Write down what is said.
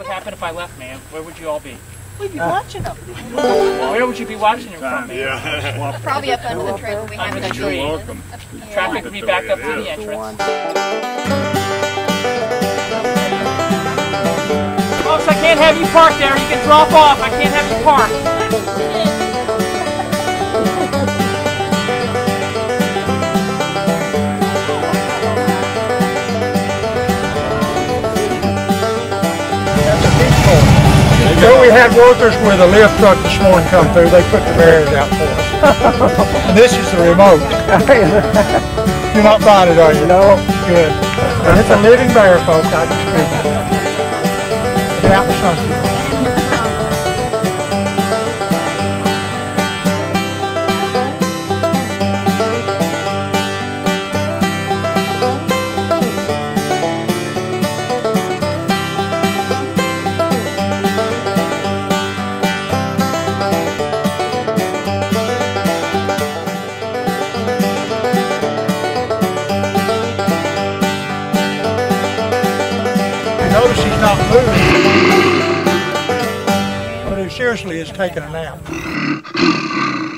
would happen if I left, man? Where would you all be? We'd be watching them. Where would you be watching them from, man? Yeah. Probably up under the tree where we have Under the the tree. tree. Welcome. Traffic would be back up to the entrance. Folks, I can't have you park there. You can drop off. I can't have you park. So we had workers with a lift truck this morning come through. They put the barriers out for us. And this is the remote. You're not buying it, are you? No. Good. And it's a living bear, folks. I can speak. Get out in the sunshine. Notice he's not moving, but he seriously is taking a nap.